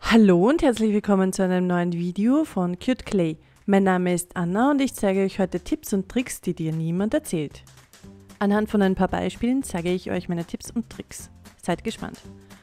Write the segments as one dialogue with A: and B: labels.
A: Hallo und herzlich willkommen zu einem neuen Video von Cute Clay. Mein Name ist Anna und ich zeige euch heute Tipps und Tricks, die dir niemand erzählt. Anhand von ein paar Beispielen zeige ich euch meine Tipps und Tricks. Seid gespannt.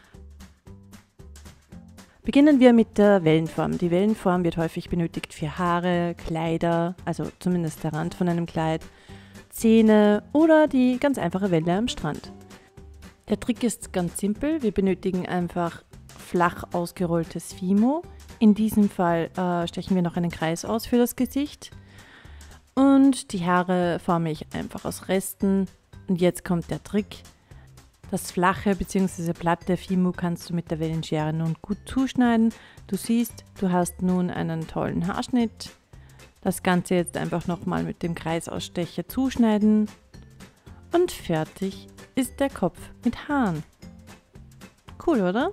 A: Beginnen wir mit der Wellenform. Die Wellenform wird häufig benötigt für Haare, Kleider, also zumindest der Rand von einem Kleid, Zähne oder die ganz einfache Welle am Strand. Der Trick ist ganz simpel. Wir benötigen einfach flach ausgerolltes Fimo. In diesem Fall stechen wir noch einen Kreis aus für das Gesicht. Und die Haare forme ich einfach aus Resten. Und jetzt kommt der Trick. Das flache bzw. platte Fimo kannst du mit der Wellenschere nun gut zuschneiden. Du siehst, du hast nun einen tollen Haarschnitt. Das Ganze jetzt einfach nochmal mit dem Kreisausstecher zuschneiden. Und fertig ist der Kopf mit Haaren. Cool, oder?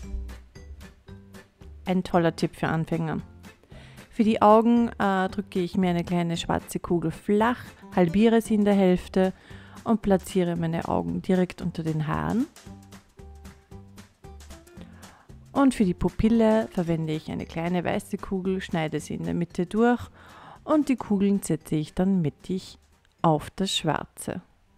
A: Ein toller Tipp für Anfänger. Für die Augen drücke ich mir eine kleine schwarze Kugel flach, halbiere sie in der Hälfte und platziere meine Augen direkt unter den Haaren. Und für die Pupille verwende ich eine kleine weiße Kugel, schneide sie in der Mitte durch und die Kugeln setze ich dann mittig auf das Schwarze.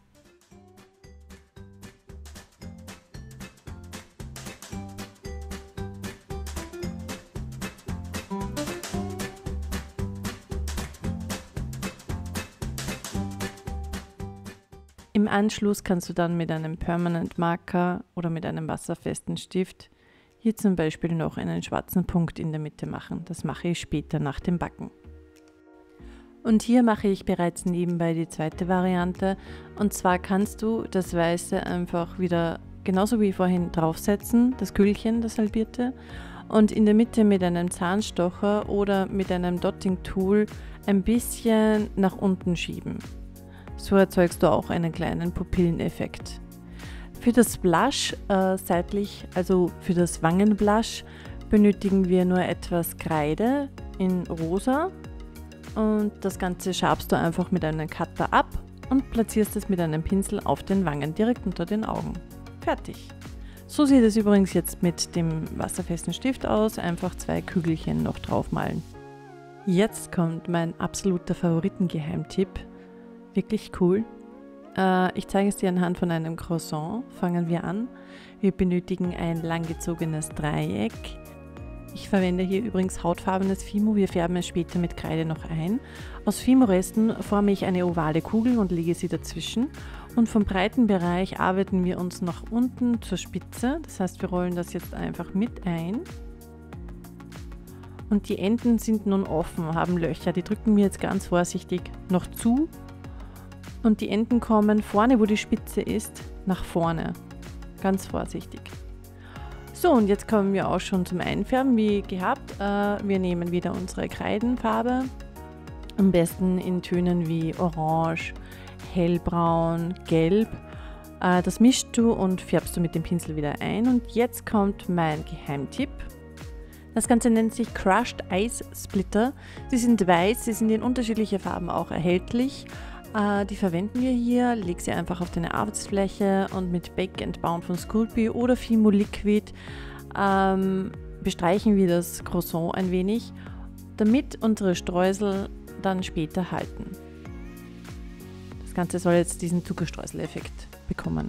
A: Im Anschluss kannst du dann mit einem Permanent Marker oder mit einem wasserfesten Stift hier zum Beispiel noch einen schwarzen Punkt in der Mitte machen. Das mache ich später nach dem Backen. Und hier mache ich bereits nebenbei die zweite Variante. Und zwar kannst du das Weiße einfach wieder genauso wie vorhin draufsetzen, das Kügelchen, das halbierte, und in der Mitte mit einem Zahnstocher oder mit einem Dotting Tool ein bisschen nach unten schieben. So erzeugst du auch einen kleinen Pupilleneffekt. Für das Blush seitlich, also für das Wangenblush, benötigen wir nur etwas Kreide in rosa und das Ganze schabst du einfach mit einem Cutter ab und platzierst es mit einem Pinsel auf den Wangen, direkt unter den Augen. Fertig. So sieht es übrigens jetzt mit dem wasserfesten Stift aus, einfach 2 Kügelchen noch draufmalen. Jetzt kommt mein absoluter Favoritengeheimtipp. Wirklich cool. Ich zeige es dir anhand von einem Croissant. Fangen wir an. Wir benötigen ein langgezogenes Dreieck. Ich verwende hier übrigens hautfarbenes Fimo. Wir färben es später mit Kreide noch ein. Aus Fimo-Resten forme ich eine ovale Kugel und lege sie dazwischen. Und vom breiten Bereich arbeiten wir uns nach unten zur Spitze. Das heißt, wir rollen das jetzt einfach mit ein. Und die Enden sind nun offen, haben Löcher. Die drücken wir jetzt ganz vorsichtig noch zu. Und die Enden kommen vorne, wo die Spitze ist, nach vorne. Ganz vorsichtig. So, und jetzt kommen wir auch schon zum Einfärben, wie gehabt. Wir nehmen wieder unsere Kreidenfarbe. Am besten in Tönen wie Orange, Hellbraun, Gelb. Das mischst du und färbst du mit dem Pinsel wieder ein. Und jetzt kommt mein Geheimtipp. Das Ganze nennt sich Crushed Ice Splitter. Sie sind weiß, sie sind in unterschiedlichen Farben auch erhältlich. Die verwenden wir hier, leg sie einfach auf deine Arbeitsfläche und mit Bake and Bound von Sculpey oder Fimo Liquid bestreichen wir das Croissant ein wenig, damit unsere Streusel dann später halten. Das Ganze soll jetzt diesen Zuckerstreusel-Effekt bekommen.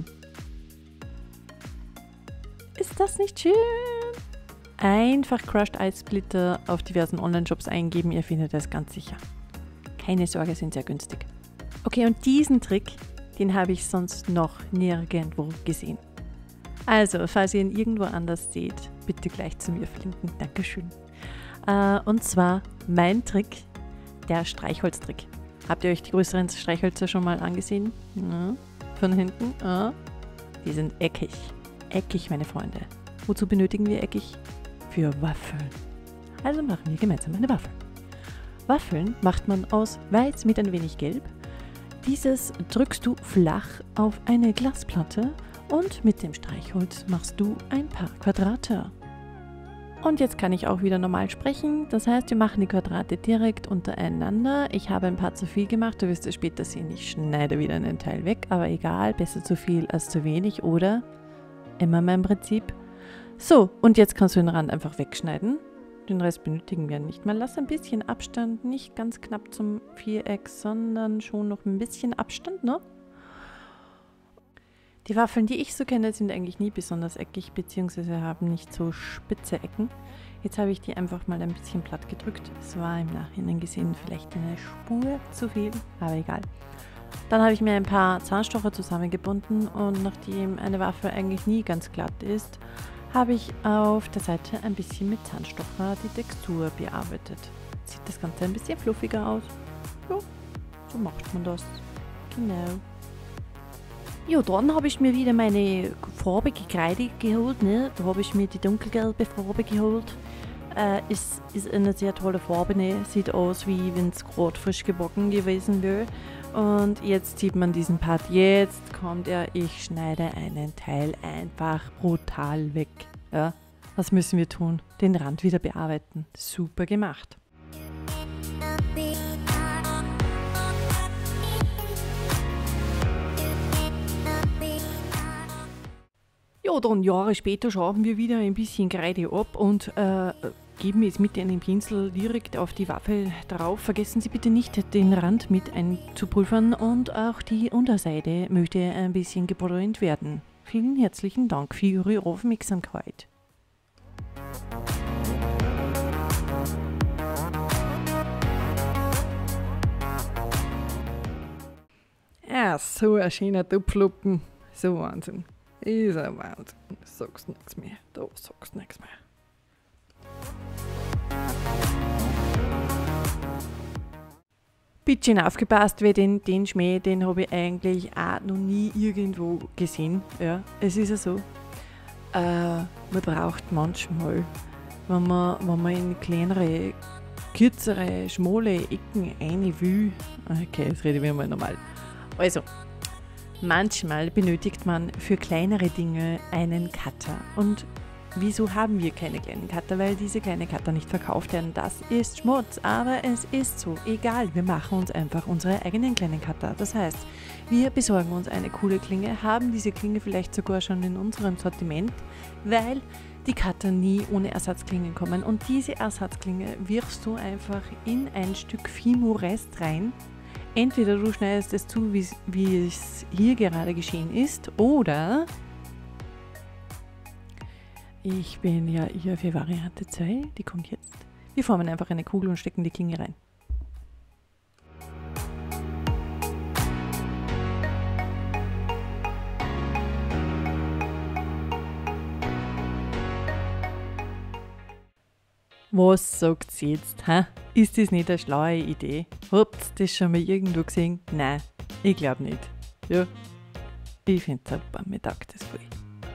A: Ist das nicht schön? Einfach Crushed Ice Splitter auf diversen Online-Shops eingeben, ihr findet es ganz sicher. Keine Sorge, sind sehr günstig. Okay, und diesen Trick, den habe ich sonst noch nirgendwo gesehen. Also, falls ihr ihn irgendwo anders seht, bitte gleich zu mir verlinken. Dankeschön. Und zwar mein Trick, der Streichholztrick. Habt ihr euch die größeren Streichhölzer schon mal angesehen? Ja, von hinten? Ja. Die sind eckig. Eckig, meine Freunde. Wozu benötigen wir eckig? Für Waffeln. Also machen wir gemeinsam eine Waffel. Waffeln macht man aus Weiß mit ein wenig Gelb. Dieses drückst du flach auf eine Glasplatte und mit dem Streichholz machst du ein paar Quadrate. Und jetzt kann ich auch wieder normal sprechen. Das heißt, wir machen die Quadrate direkt untereinander. Ich habe ein paar zu viel gemacht, du wirst es später sehen. Ich schneide wieder einen Teil weg, aber egal, besser zu viel als zu wenig oder immer mein Prinzip. So, und jetzt kannst du den Rand einfach wegschneiden. Den Rest benötigen wir nicht mal. Lass ein bisschen Abstand, nicht ganz knapp zum Viereck, sondern schon noch ein bisschen Abstand, ne? Die Waffeln, die ich so kenne, sind eigentlich nie besonders eckig, beziehungsweise haben nicht so spitze Ecken. Jetzt habe ich die einfach mal ein bisschen platt gedrückt. Es war im Nachhinein gesehen vielleicht eine Spur zu viel, aber egal. Dann habe ich mir ein paar Zahnstocher zusammengebunden und nachdem eine Waffel eigentlich nie ganz glatt ist, habe ich auf der Seite ein bisschen mit Zahnstocher die Textur bearbeitet. Sieht das Ganze ein bisschen fluffiger aus. Ja, so macht man das. Genau. Ja, dann habe ich mir wieder meine farbige Kreide geholt. Ne? Da habe ich mir die dunkelgelbe Farbe geholt. Ist eine sehr tolle Farbe. Ne? Sieht aus, wie wenn es gerade frisch gebacken gewesen wäre. Und jetzt sieht man diesen Part. Jetzt kommt er. Ich schneide einen Teil einfach brutal weg. Ja? Was müssen wir tun? Den Rand wieder bearbeiten. Super gemacht. Ja, dann Jahre später schaben wir wieder ein bisschen Kreide ab und geben es mit einem Pinsel direkt auf die Waffel drauf. Vergessen Sie bitte nicht, den Rand mit einzupulvern und auch die Unterseite möchte ein bisschen gebräunt werden. Vielen herzlichen Dank für Ihre Aufmerksamkeit. Ja, so ein schöner Tupfluppen. So Wahnsinn. Ist ein Wahnsinn. Da sagst nichts mehr. Da sagst nichts mehr. Bisschen aufgepasst, weil den Schmäh, den habe ich eigentlich auch noch nie irgendwo gesehen. Ja, es ist ja so. Man braucht manchmal, wenn man in kleinere, kürzere, schmale Ecken rein will. Okay, jetzt rede ich wieder mal normal. Also, manchmal benötigt man für kleinere Dinge einen Cutter. Und wieso haben wir keine kleinen Cutter? Weil diese kleinen Cutter nicht verkauft werden. Das ist Schmutz, aber es ist so. Egal, wir machen uns einfach unsere eigenen kleinen Cutter. Das heißt, wir besorgen uns eine coole Klinge, haben diese Klinge vielleicht sogar schon in unserem Sortiment, weil die Cutter nie ohne Ersatzklingen kommen. Und diese Ersatzklinge wirfst du einfach in ein Stück Fimo-Rest rein. Entweder du schneidest es zu, wie es hier gerade geschehen ist, oder ich bin ja eher für Variante 2, die kommt jetzt. Wir formen einfach eine Kugel und stecken die Klinge rein. Was sagt ihr jetzt? Hä? Ist das nicht eine schlaue Idee? Habt ihr das schon mal irgendwo gesehen? Nein, ich glaube nicht. Ja, ich finde es super, mir taugt das voll.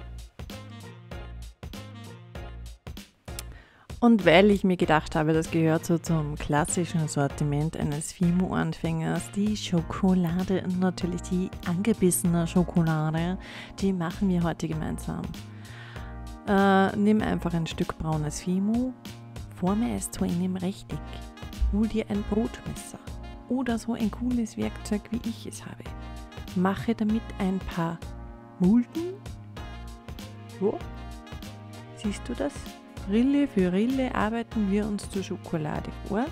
A: Und weil ich mir gedacht habe, das gehört so zum klassischen Sortiment eines Fimo-Anfängers, die Schokolade und natürlich die angebissene Schokolade, die machen wir heute gemeinsam. Nimm einfach ein Stück braunes Fimo, forme es zu einem Rechteck, hol dir ein Brotmesser oder so ein cooles Werkzeug, wie ich es habe. Mache damit ein paar Mulden. So, siehst du das? Rille für Rille arbeiten wir uns zur Schokolade vor.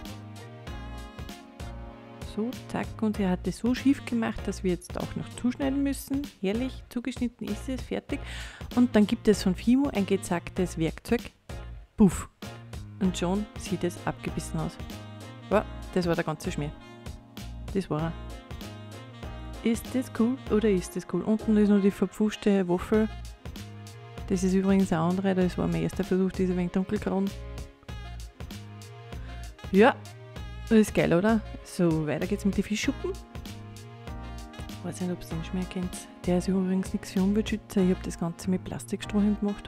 A: So, zack, und er hat es so schief gemacht, dass wir jetzt auch noch zuschneiden müssen. Herrlich, zugeschnitten ist es, fertig. Und dann gibt es von Fimo ein gezacktes Werkzeug. Puff. Und schon sieht es abgebissen aus. Ja, das war der ganze Schmäh. Das war er. Ist das cool oder ist das cool? Unten ist noch die verpfuschte Waffel. Das ist übrigens eine andere, das war mein erster Versuch, die ist ein wenig dunkelgrün. Ja, das ist geil, oder? So, weiter geht's mit den Fischschuppen. Ich weiß nicht, ob ihr den Schmäh kennt. Der ist übrigens nichts für Umweltschützer. Ich habe das Ganze mit Plastikstrohhalm gemacht.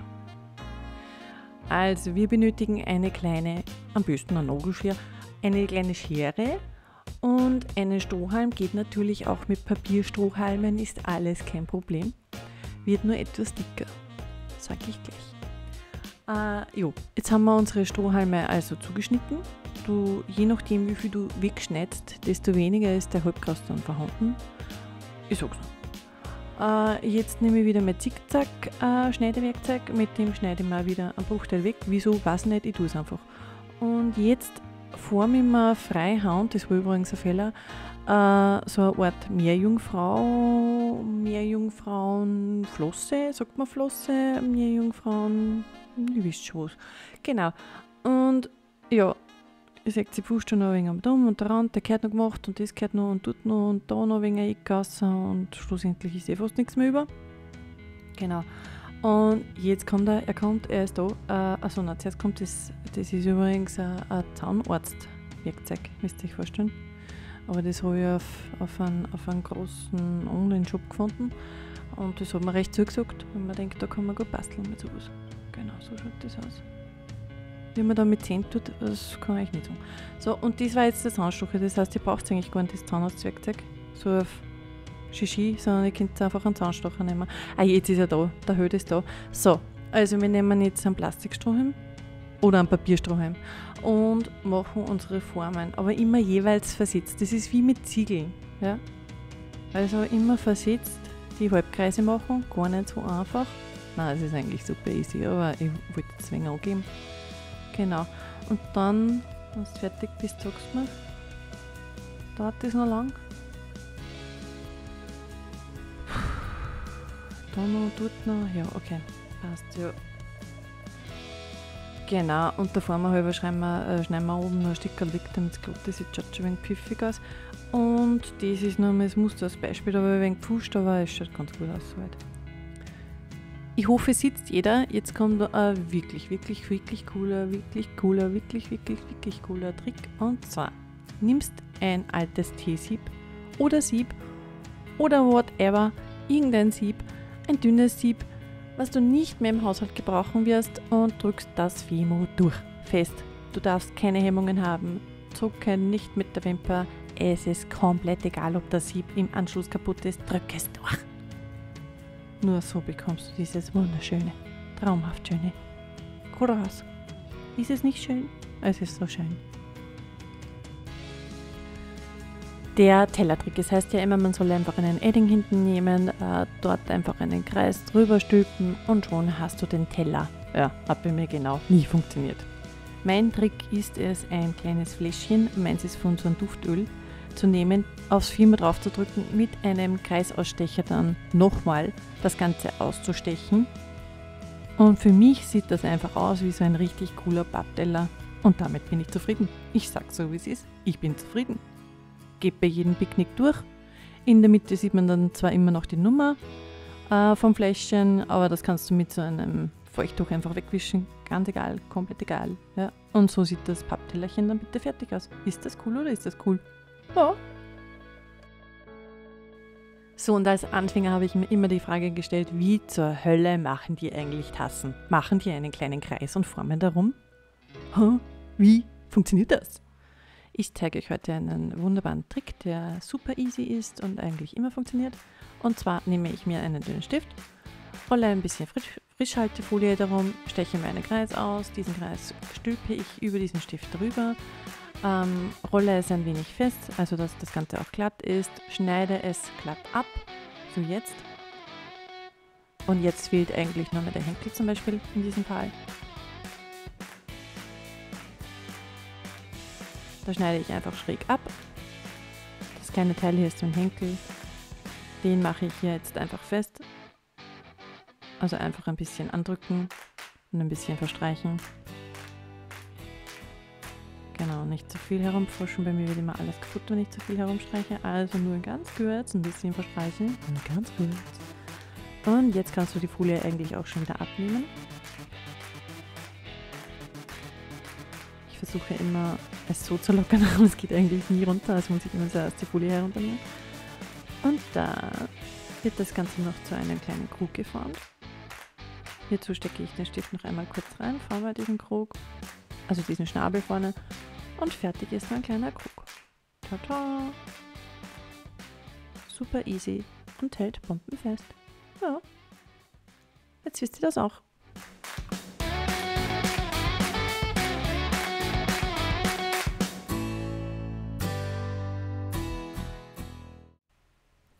A: Also, wir benötigen eine kleine, am besten ein Nagelschere, eine kleine Schere und einen Strohhalm. Geht natürlich auch mit Papierstrohhalmen, ist alles kein Problem. Wird nur etwas dicker. Sag ich gleich. Jetzt haben wir unsere Strohhalme also zugeschnitten. Je nachdem, wie viel du wegschneidest, desto weniger ist der Halbkreis dann vorhanden. Ich sag's Jetzt nehme ich wieder mein Zickzack-Schneidewerkzeug. Mit dem schneide ich mal wieder einen Bruchteil weg. Wieso, weiß ich nicht, ich tue es einfach. Und jetzt forme ich mir freihand, das war übrigens ein Fehler, so eine Art Meerjungfrauenflosse, sagt man Flosse, Meerjungfrauen, ihr wisst schon was. Genau. Und ja, ich sehe, sie pusht schon noch ein wenig am Dumm und der Rand, der gehört noch gemacht und das gehört noch und tut noch und da noch ein wenig eingegossen und schlussendlich ist fast nichts mehr über. Genau. Und jetzt kommt er ist da. Also nein, zuerst kommt das ist übrigens ein Zahnarztwerkzeug, müsst ihr euch vorstellen. Aber das habe ich auf einem großen Online-Shop gefunden und das hat mir recht zugesagt, weil man denkt, da kann man gut basteln mit sowas. Genau, so schaut das aus. Wie man da mit Zähnen tut, das kann ich nicht sagen. So, und das war jetzt der Zahnstocher, das heißt, ihr braucht eigentlich gar nicht das Zahnarztwerkzeug, so auf Shishi, sondern ihr könnt einfach einen Zahnstocher nehmen. Jetzt ist er da, der Höhe ist da. So, also wir nehmen jetzt einen Plastikstrohhalm oder einen Papierstrohhalm und machen unsere Formen, aber immer jeweils versetzt. Das ist wie mit Ziegeln. Ja? Also immer versetzt die Halbkreise machen, gar nicht so einfach. Nein, es ist eigentlich super easy, aber ich wollte es ein wenig angeben. Genau. Und dann, wenn du fertig bist, sagst du mir, dauert das noch lang? Da noch, dort noch, ja, okay, passt, ja. Genau, und da vorne halber schneiden wir oben noch ein Stückchen weg, damit es glatt ist, jetzt schaut schon ein wenig pfiffig aus. Und das ist nochmal das Muster als Beispiel, aber ein wenig gepfuscht, aber es schaut ganz gut aus soweit. Ich hoffe, es sitzt jeder. Jetzt kommt ein wirklich cooler Trick. Und zwar, nimmst ein altes Teesieb oder whatever, irgendein Sieb, ein dünnes Sieb, was du nicht mehr im Haushalt gebrauchen wirst und drückst das Fimo durch. Fest. Du darfst keine Hemmungen haben. Zucken nicht mit der Wimper. Es ist komplett egal, ob das Sieb im Anschluss kaputt ist. Drück es durch. Nur so bekommst du dieses wunderschöne, traumhaft schöne Kohl raus. Ist es nicht schön? Es ist so schön. Der Tellertrick, das heißt ja immer, man soll einfach einen Edding hinten nehmen, dort einfach einen Kreis drüber stülpen und schon hast du den Teller. Ja, hat bei mir genau nie funktioniert. Mein Trick ist es, ein kleines Fläschchen, meins ist von so einem Duftöl, zu nehmen, aufs Fimo drauf zu drücken, mit einem Kreisausstecher dann nochmal das Ganze auszustechen. Und für mich sieht das einfach aus wie so ein richtig cooler Pappteller. Und damit bin ich zufrieden. Ich sag so, wie es ist. Ich bin zufrieden. Geht bei jedem Picknick durch. In der Mitte sieht man dann zwar immer noch die Nummer vom Fläschchen, aber das kannst du mit so einem Feuchttuch einfach wegwischen. Ganz egal, komplett egal. Ja. Und so sieht das Papptellerchen dann bitte fertig aus. Ist das cool oder ist das cool? Ja. So, und als Anfänger habe ich mir immer die Frage gestellt, wie zur Hölle machen die eigentlich Tassen? Machen die einen kleinen Kreis und formen darum? Wie funktioniert das? Ich zeige euch heute einen wunderbaren Trick, der super easy ist und eigentlich immer funktioniert. Und zwar nehme ich mir einen dünnen Stift, rolle ein bisschen Frischhaltefolie darum, steche mir einen Kreis aus, diesen Kreis stülpe ich über diesen Stift drüber, rolle es ein wenig fest, also dass das Ganze auch glatt ist, schneide es glatt ab, so jetzt. Und jetzt fehlt eigentlich nur mehr der Henkel zum Beispiel in diesem Fall. Da schneide ich einfach schräg ab. Das kleine Teil hier ist so ein Henkel. Den mache ich hier jetzt einfach fest. Also einfach ein bisschen andrücken und ein bisschen verstreichen. Genau, nicht zu viel herumfuschen, bei mir wird immer alles kaputt, wenn ich zu viel herumstreiche. Also nur ganz kurz ein bisschen verstreichen. Und ganz kurz. Und jetzt kannst du die Folie eigentlich auch schon wieder abnehmen. Ich versuche immer, es so zu lockern, aber es geht eigentlich nie runter. Also muss ich immer zuerst die Folie herunternehmen. Und da wird das Ganze noch zu einem kleinen Krug geformt. Hierzu stecke ich den Stift noch einmal kurz rein, forme diesen Krug, also diesen Schnabel vorne. Und fertig ist ein kleiner Krug. Tada! Super easy und hält bombenfest. Ja, jetzt wisst ihr das auch.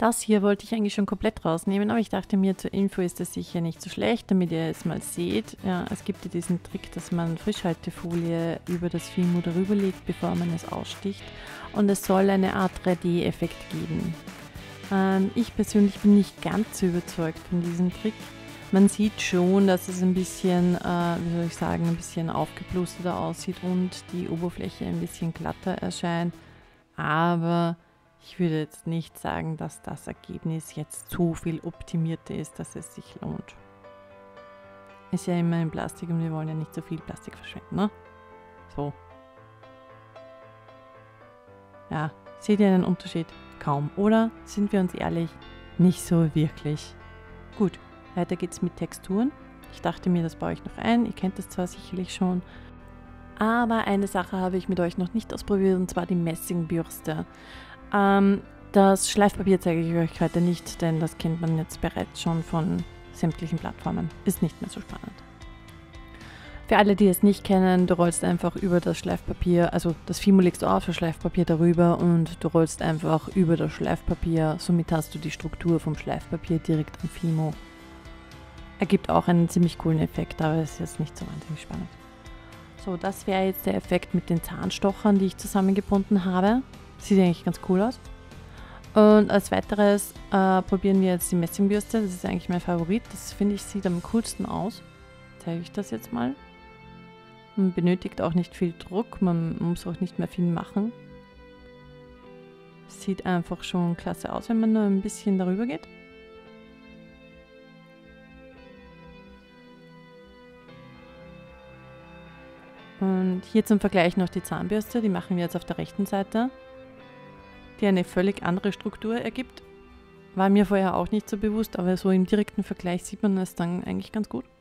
A: Das hier wollte ich eigentlich schon komplett rausnehmen, aber ich dachte mir, zur Info ist das sicher nicht so schlecht, damit ihr es mal seht. Ja, es gibt ja diesen Trick, dass man Frischhaltefolie über das Fimo darüber legt, bevor man es aussticht. Und es soll eine Art 3D-Effekt geben. Ich persönlich bin nicht ganz so überzeugt von diesem Trick. Man sieht schon, dass es ein bisschen, wie soll ich sagen, ein bisschen aufgeblusterter aussieht und die Oberfläche ein bisschen glatter erscheint. Aber ich würde jetzt nicht sagen, dass das Ergebnis jetzt so viel optimierter ist, dass es sich lohnt. Ist ja immer in Plastik und wir wollen ja nicht so viel Plastik verschwenden, ne? So. Ja, seht ihr einen Unterschied? Kaum, oder? Sind wir uns ehrlich? Nicht so wirklich. Gut, weiter geht's mit Texturen. Ich dachte mir, das baue ich noch ein. Ihr kennt das zwar sicherlich schon. Aber eine Sache habe ich mit euch noch nicht ausprobiert, und zwar die Messingbürste. Das Schleifpapier zeige ich euch heute nicht, denn das kennt man jetzt bereits schon von sämtlichen Plattformen. Ist nicht mehr so spannend. Für alle, die es nicht kennen, du rollst einfach über das Schleifpapier, also das Fimo legst du auf, das Schleifpapier darüber und du rollst einfach über das Schleifpapier. Somit hast du die Struktur vom Schleifpapier direkt am Fimo. Ergibt auch einen ziemlich coolen Effekt, aber es ist jetzt nicht so wahnsinnig spannend. So, das wäre jetzt der Effekt mit den Zahnstochern, die ich zusammengebunden habe. Sieht eigentlich ganz cool aus. Und als weiteres probieren wir jetzt die Messingbürste. Das ist eigentlich mein Favorit. Das finde ich sieht am coolsten aus. Zeige ich das jetzt mal. Man benötigt auch nicht viel Druck. Man muss auch nicht mehr viel machen. Sieht einfach schon klasse aus, wenn man nur ein bisschen darüber geht. Und hier zum Vergleich noch die Zahnbürste. Die machen wir jetzt auf der rechten Seite, die eine völlig andere Struktur ergibt. War mir vorher auch nicht so bewusst, aber so im direkten Vergleich sieht man es dann eigentlich ganz gut.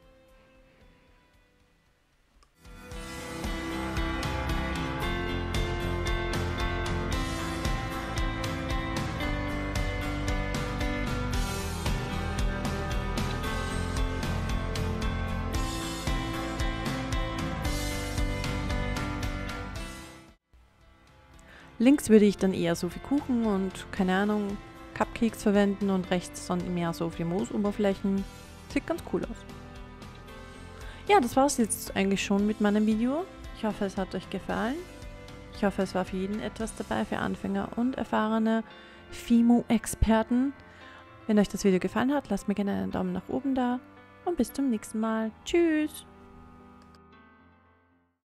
A: Links würde ich dann eher so für Kuchen und, keine Ahnung, Cupcakes verwenden und rechts dann mehr so für Moosoberflächen. Sieht ganz cool aus. Ja, das war es jetzt eigentlich schon mit meinem Video. Ich hoffe, es hat euch gefallen. Ich hoffe, es war für jeden etwas dabei, für Anfänger und erfahrene Fimo-Experten. Wenn euch das Video gefallen hat, lasst mir gerne einen Daumen nach oben da und bis zum nächsten Mal. Tschüss!